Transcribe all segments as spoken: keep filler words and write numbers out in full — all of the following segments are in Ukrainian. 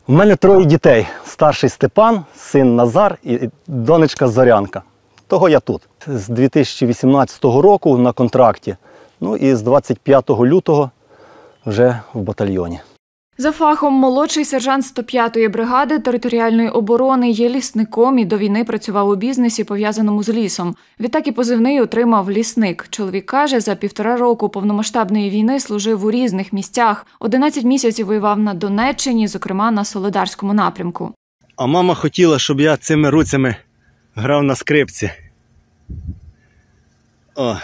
У мене троє дітей. Старший Степан, син Назар і донечка Зорянка. Того я тут. З дві тисячі вісімнадцятого року на контракті, ну і з двадцять п'ятого лютого вже в батальйоні. За фахом молодший сержант сто п'ятої бригади територіальної оборони є лісником і до війни працював у бізнесі, пов'язаному з лісом. Відтак і позивний отримав «Лісник». Чоловік каже, за півтора року повномасштабної війни служив у різних місцях. одинадцять місяців воював на Донеччині, зокрема на Солидарському напрямку. А мама хотіла, щоб я цими руцями грав на скрипці. О.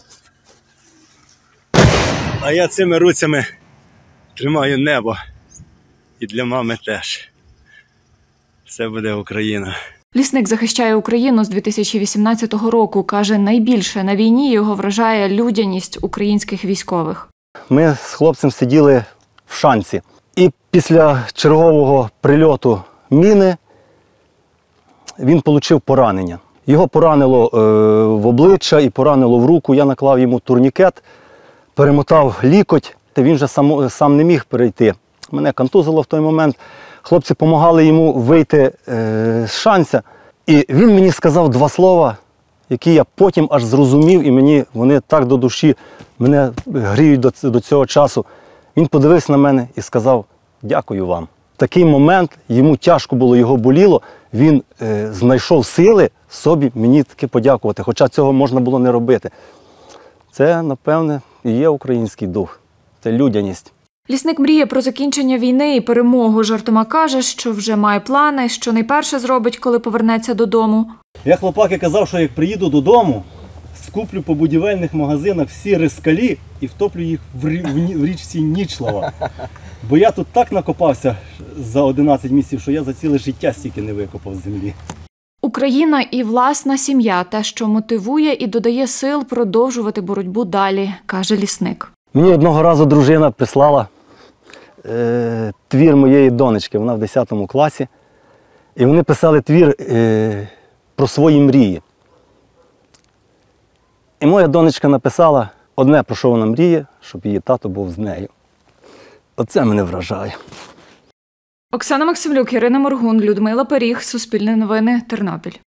А я цими руцями тримаю небо. І для мами теж. Все буде Україна. Лісник захищає Україну з дві тисячі вісімнадцятого року. Каже, найбільше на війні його вражає людяність українських військових. Ми з хлопцем сиділи в шанці. І після чергового прильоту міни він отримав поранення. Його поранило е, в обличчя і поранило в руку. Я наклав йому турнікет, перемотав лікоть. Він же сам, сам не міг перейти. Мене контузило в той момент. Хлопці допомагали йому вийти е, з шанця. І він мені сказав два слова, які я потім аж зрозумів, і мені вони так до душі мене гріють до, до цього часу. Він подивився на мене і сказав: «Дякую вам». В такий момент йому тяжко було, його боліло. Він е, знайшов сили собі мені таки подякувати, хоча цього можна було не робити. Це, напевне, і є український дух. Це людяність. Лісник мріє про закінчення війни і перемогу. Жартома каже, що вже має плани, що найперше зробить, коли повернеться додому. Я хлопаки казав, що як приїду додому, скуплю по будівельних магазинах всі рискалі і втоплю їх в, рі... в річці Нічлава. Бо я тут так накопався за одинадцять місяців, що я за ціле життя стільки не викопав з землі. Україна і власна сім'я – те, що мотивує і додає сил продовжувати боротьбу далі, каже лісник. Мені одного разу дружина прислала е, твір моєї донечки, вона в десятому класі. І вони писали твір е, про свої мрії. І моя донечка написала одне, про що вона мріє, щоб її тато був з нею. Оце мене вражає. Оксана Максимлюк, Ірина Моргун, Людмила Періг, Суспільне новини, Тернопіль.